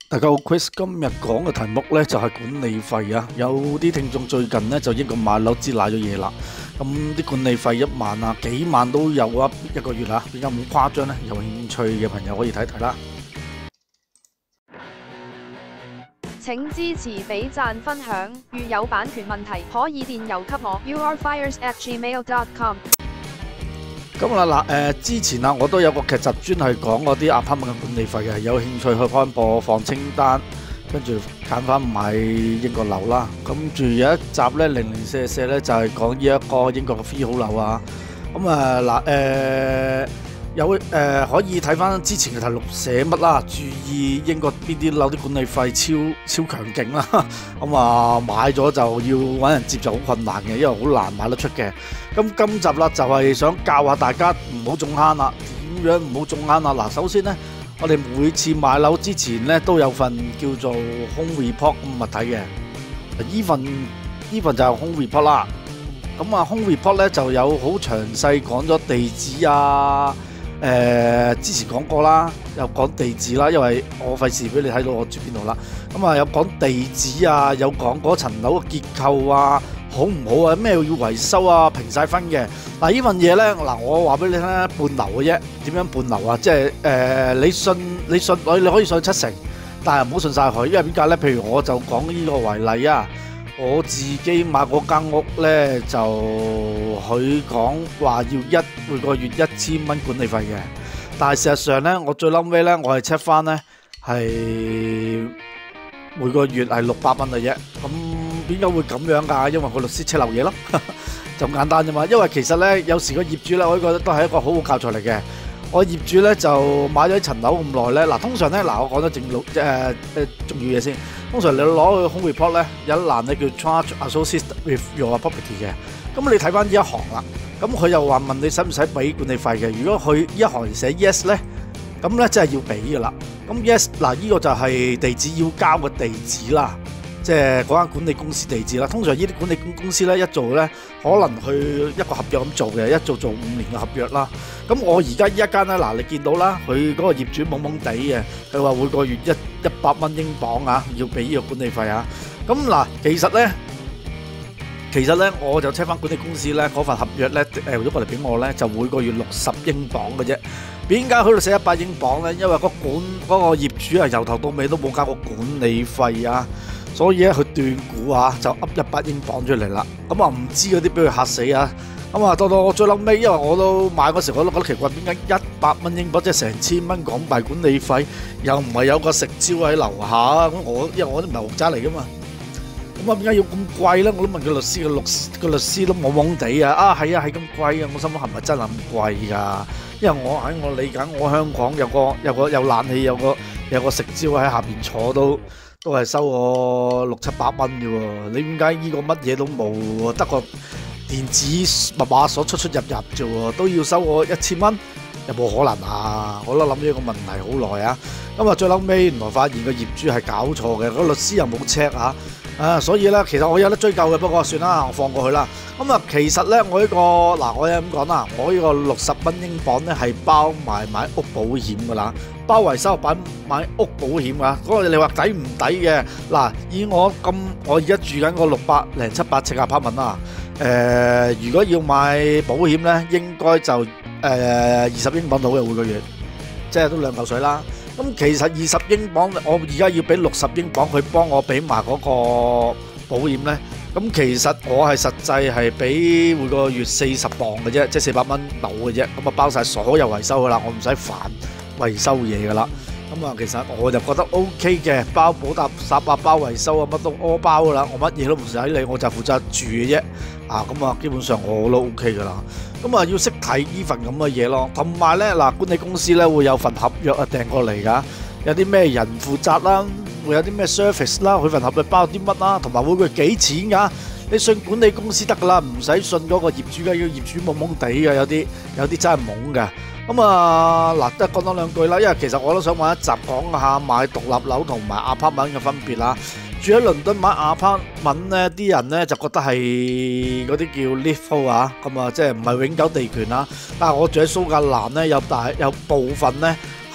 大家好，Chris 今日講嘅題目呢就係管理費啊。有啲聽眾最近呢就英國買樓知賴咗嘢啦。咁啲管理費1萬啊、幾萬都有啊，一個月啊，比較冇誇張呢？有興趣嘅朋友可以睇睇啦。 請支持俾讚分享，如有版權問題可以電郵給我 urfires@gmail.com。 咁啦之前啊，我都有個劇集專係講嗰啲 apartment 嘅管理費嘅，有興趣去翻播放清單，跟住揀翻買英國樓啦。跟住有一集呢，零零舍舍呢就係講呢一個英國嘅 freehold 樓啊。可以睇翻之前嘅題錄寫乜啦，注意英國邊啲樓啲管理費超強勁啦。買咗就要揾人接就好困難嘅，因為好難買得出嘅。咁今集啦就係想教下大家唔好中坑啦，點樣唔好中坑啊？嗱，首先呢，我哋每次買樓之前呢都有份叫做 home report 咁物體嘅，呢份就係 home report 啦。home report 咧就有好詳細講咗地址啊。之前講過啦，又講地址啦，因為我費事俾你睇到我住邊度啦。有講地址啊，有講嗰層樓嘅結構啊，好唔好啊，咩要維修啊，評晒分嘅。呢份嘢呢，我話俾你聽，半流嘅啫。點樣半流啊？即係你可以信70%，但係唔好信晒佢，因為點解呢？譬如我就講呢個為例啊。我自己買嗰間屋呢，就佢講話要每個月1000蚊管理費嘅，但係事實上呢，我最撚尾呢，我係 check 翻呢，係每個月係600蚊嘅啫。咁點解會咁樣㗎？因為個律師 check 漏嘢咯，就咁簡單啫嘛。因為其實呢，有時個業主呢，我覺得都係一個好好教材嚟嘅。我業主咧就買咗層樓咁耐咧，通常咧我講咗重要嘢先。通常你攞去 home report 咧，有一欄咧叫 charge associated with your property 嘅。咁你睇翻呢一行啦，咁佢又話問你使唔使俾管理費嘅。如果佢呢一行寫 yes 咧，咁咧真係要俾噶啦。咁 yes 呢個就係地址要交嘅地址啦。即係嗰間管理公司地址啦，通常呢啲管理公司咧一做咧，可能去一個合約咁做嘅，一做5年嘅合約啦。咁我而家呢一間咧，你見到啦，佢嗰個業主懵懵地嘅，佢話每個月100蚊英鎊啊，要俾呢個管理費啊。咁其實咧，我就 check 翻管理公司咧嗰份合約咧，咗過嚟俾我咧，就每個月60英鎊嘅啫。點解去到寫100英鎊咧？因為嗰個業主係由頭到尾都冇交過管理費啊。所以咧，佢斷估啊，就噏100英鎊出嚟啦。唔知嗰啲俾佢嚇死啊！到我最嬲尾，因為我都買嗰時我都覺得奇怪，點解100蚊英鎊即係成1000蚊港幣管理費，又唔係有個食招喺樓下？因為我都唔係豪宅嚟噶嘛。點解要咁貴咧？我都問個律師，個律師都懵懵地啊！係咁貴啊！我心諗係咪真係咁貴㗎？因為我理解，我香港有冷氣，有個食招喺下邊坐都係收我600-700蚊啫喎，你點解呢個乜嘢都冇喎？得個電子密碼鎖出入啫喎，都要收我1000蚊？有冇可能啊？我都諗咗個問題好耐啊！最後尾原來發現個業主係搞錯嘅，個律師又冇 check 所以咧其實我有得追究嘅，不過算啦，我放過去啦。其實咧我呢個我有咁講啦，我呢個60蚊英鎊咧係包埋買屋保險㗎啦。包維修買屋保險啊！嗰個你話抵唔抵嘅？以我而家住緊個600-700尺apartment啦。如果要買保險咧，應該就20英鎊到嘅每個月，即係都2嚿水啦。其實20英鎊，我而家要俾60英鎊，佢幫我俾埋嗰個保險咧。其實我係實際係俾每個月40磅嘅啫，即係400蚊到嘅啫。包晒所有維修噶啦，我唔使煩維修嘢噶啦。其實我就覺得 OK 嘅，包補搭沙發、包維修啊，乜都我包噶啦，我乜嘢都唔使理，我就負責住嘅啫。基本上我都 OK 噶啦。要識睇呢份咁嘅嘢咯，同埋咧管理公司咧會有份合約訂過嚟噶，有啲咩人負責啦，會有啲咩 service 啦，佢份合約包啲乜啦，同埋會佢幾錢噶？你信管理公司得噶啦，唔使信嗰個業主嘅，要業主懵懵地嘅，有啲真係懵嘅。都講多兩句啦，因為其實我都想揾一集講下買獨立樓同埋 apartment 嘅分別啦。住喺倫敦買 apartment 咧，啲人咧就覺得係嗰啲叫 leasehold 啊，即係唔係永久地權啦。但係我住喺蘇格蘭咧，有部分咧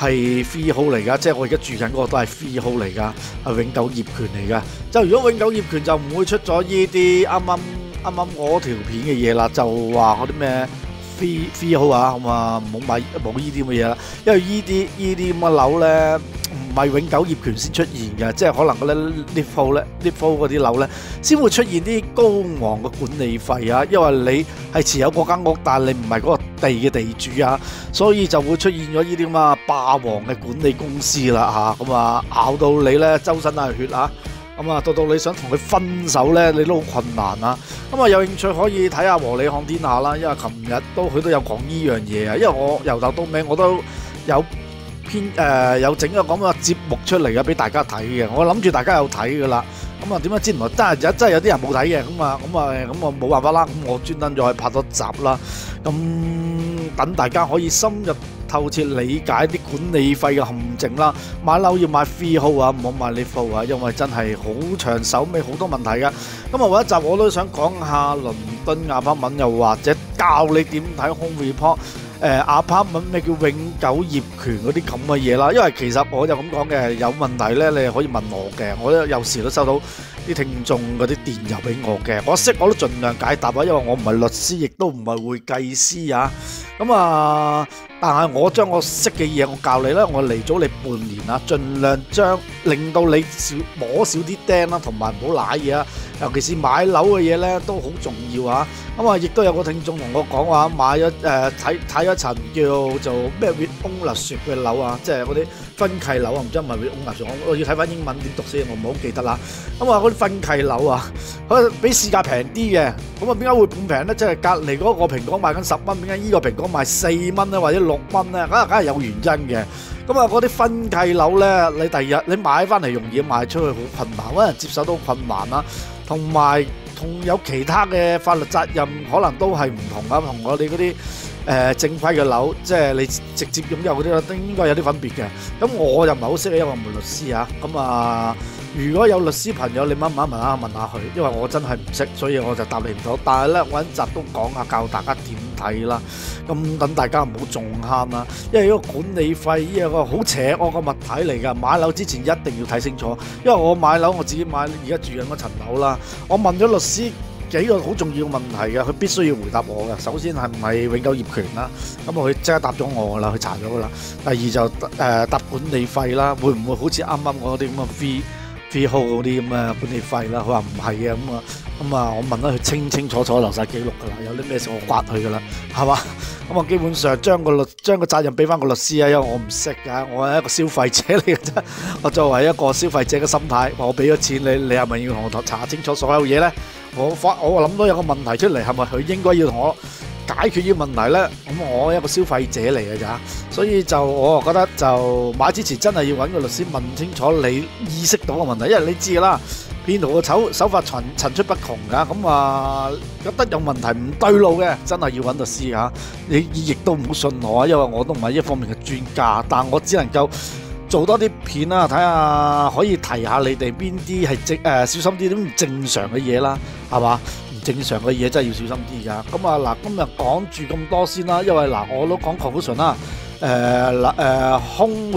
係 freehold 嚟㗎，即係我而家住緊嗰個都係 freehold 嚟㗎，係永久業權嚟㗎。就如果永久業權就唔會出咗呢啲啱我條片嘅嘢啦，就話嗰啲咩 freehold 啊，咁啊冇買冇呢啲咁嘅嘢啦，因為呢啲咁嘅樓咧唔係永久業權先出現嘅，即係可能嗰啲 leasehold 嗰啲樓咧先會出現啲高昂嘅管理費啊，因為你係持有嗰間屋，但係你唔係嗰個地嘅地主啊，所以就會出現咗呢啲咁啊霸王嘅管理公司啦嚇，咁啊咬到你咧周身都係血啊！咁啊，到你想同佢分手咧，你都好困難啊！咁啊，有興趣可以睇下《和你看天下》啦，因為琴日佢都有講呢樣嘢啊。因為我由頭到尾我都有有整個咁嘅節目出嚟嘅俾大家睇嘅。我諗住大家有睇噶啦。咁啊，點解之前真係有啲人冇睇嘅？咁啊冇辦法啦。咁我專登再拍多集啦。咁等大家可以深入透徹理解啲管理費嘅陷阱啦，買樓要買 freehold 啊，唔好買 leasehold 啊，因為真係好長手尾，好多問題㗎。咁啊，每一集我都想講下倫敦apartment，又或者教你點睇 home report。apartment 咩叫永久業權嗰啲咁嘅嘢啦，因為其實我就咁講嘅，有問題咧，你可以問我嘅，我有時都收到啲聽眾嗰啲電郵俾我嘅，我都盡量解答啊，因為我唔係律師，亦都唔係會計師啊，咁啊，但係我將我識嘅嘢我教你啦，我嚟咗你半年啦，盡量令到你摸少啲釘啦，同埋唔好賴嘢啊，尤其是買樓嘅嘢咧都好重要啊，咁啊，亦都有個聽眾同我講話買咗睇咗層叫做咩 ownership 嘅樓啊，即係嗰啲分契樓啊，唔知係咪 ownership，我要睇翻英文點讀先，我唔好記得啦。咁啊，嗰啲分契樓啊，佢比市價平啲嘅，咁啊點解會咁平咧？即係隔離嗰個平方賣緊10蚊，點解呢個平方賣4蚊咧，或者6蚊咧？梗係有原因嘅。咁啊，嗰啲分契樓咧，你第二日你買翻嚟容易，賣出去好困難，揾人接手都困難啦。同埋有其他嘅法律責任，可能都係唔同啊，同我哋嗰啲正規嘅樓，即係你直接擁有嗰啲都應該有啲分別嘅。咁我又唔係好識，因為我唔係律師啊。咁啊，如果有律師朋友，你問下佢，因為我真係唔識，所以我就答你唔到。但係咧，我一集都講下，教大家點睇啦。咁等大家唔好重慳啦，因為呢個管理費呢個好邪惡個物體嚟㗎。買樓之前一定要睇清楚，因為我買樓我自己買，而家住緊嗰層樓啦。我問咗律師幾個好重要嘅問題嘅，佢必須要回答我嘅。首先係唔係永久業權啦？咁佢即刻答咗我㗎啦，佢查咗㗎啦。第二就答管理費啦，會唔會好似啱啱我啲咁嘅freehold嗰啲咁嘅管理費啦？佢話唔係嘅，咁啊，我問咗佢清楚留晒記錄㗎啦，有啲咩事我刮佢㗎啦，係嘛？咁我基本上將個責任俾翻個律師啊，因為我唔識㗎，我係一個消費者嚟嘅啫。我作為一個消費者嘅心態，我俾咗錢你係咪要同我查清楚所有嘢咧？我諗到有個問題出嚟，係咪佢應該要同我解決呢個問題咧？咁我係一個消費者嚟嘅咋，所以就我覺得就買之前真係要揾個律師問清楚你意識到個問題，因為你知㗎啦，騙徒嘅手法層出不窮㗎，咁啊覺得有問題唔對路嘅，真係要揾律師嚇。你亦都唔好信我啊，因為我都唔係呢方面嘅專家，但我只能夠做多啲片啦，睇下可以提下你哋邊啲係小心啲都唔正常嘅嘢啦，係嘛？唔正常嘅嘢真係要小心啲㗎。咁啊嗱，今日講住咁多先啦，因為嗱我都講 conclusion 啦，home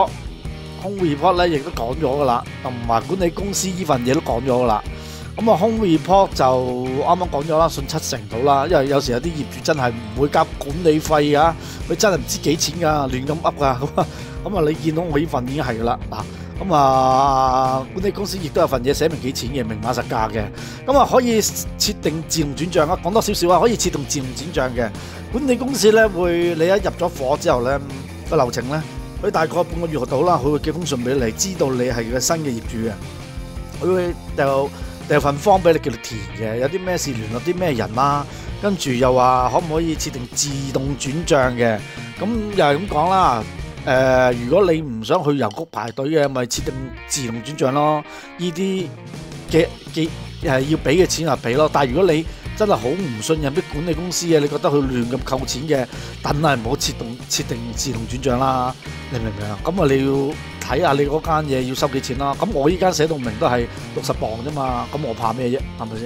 report 咧亦都講咗㗎啦，同埋管理公司呢份嘢都講咗㗎啦。咁啊 home report 就啱啱講咗啦，信70%到啦，因為有時有啲業主真係唔會交管理費㗎，佢真係唔知幾錢㗎，亂咁噏㗎。咁啊，你見到我呢份已經係㗎啦，嗱，咁啊，管理公司亦都有份嘢寫明幾錢嘅，明碼實價嘅，咁啊可以設定自動轉帳啊，講多少少啊，可以設定自動轉帳嘅。管理公司咧會，你一入咗伙之後咧個流程咧，佢大概半個月到啦，佢會寄封信俾你，知道你係個新嘅業主嘅，佢會掉份方俾你叫你填嘅，有啲咩事聯絡啲咩人啦，跟住又話可唔可以設定自動轉帳嘅，咁又係咁講啦。如果你唔想去郵局排隊嘅，咪設定自動轉帳咯。呢啲嘅要俾嘅錢就俾咯。但係如果你真係好唔信任啲管理公司嘅，你覺得佢亂咁扣錢嘅，梗係唔好設定自動轉帳啦。你明唔明啊？咁啊你要睇下你嗰間嘢要收幾錢啦。咁我依間寫到明都係60磅啫嘛。咁我怕咩啫？係咪先？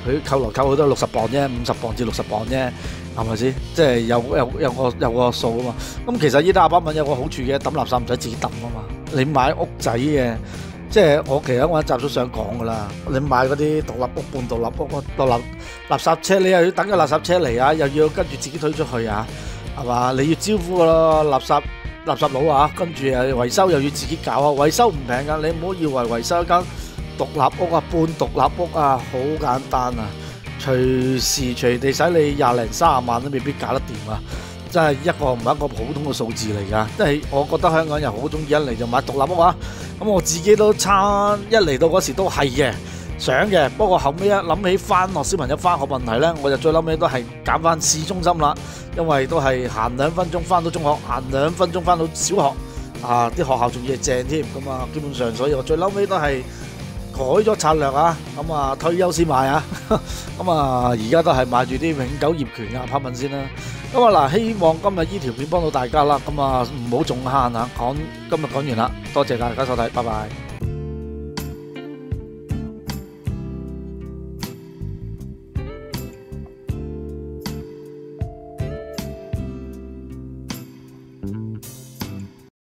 佢扣來扣去都係60磅啫，50磅至60磅啫，係咪先？即係有個數啊嘛。咁其實依啲apartment有個好處嘅，抌垃圾唔使自己抌啊嘛。你買屋仔嘅，即係我其實我一集都想講噶啦。你買嗰啲獨立屋、半獨立屋、獨立垃圾車，你又要等個垃圾車嚟啊，又要跟住自己推出去啊，係嘛？你要招呼個垃圾佬啊，跟住維修又要自己搞啊，維修唔平㗎，你唔好以為維修一間獨立屋啊、半獨立屋啊好簡單啊，隨時隨地使你20零30萬都未必搞得掂啊！真係一個唔係一個普通嘅數字嚟㗎，即係我覺得香港人好中意一嚟就買獨立屋啊，咁我自己都差一嚟到嗰時都係嘅。想嘅，不過後尾一諗起翻學小朋友翻學問題咧，我就最諗尾都係揀翻市中心啦，因為都係行2分鐘翻到中學，行2分鐘翻到小學，啊啲學校仲要正添，咁啊基本上，所以我最嬲尾都係改咗策略啊，咁啊退休先買啊，咁啊而家都係買住啲永久業權嘅apartment先啦。咁啊嗱，希望今日呢條片幫到大家啦，咁啊唔好仲慳啊，今日講完啦，多謝大家收睇，拜拜。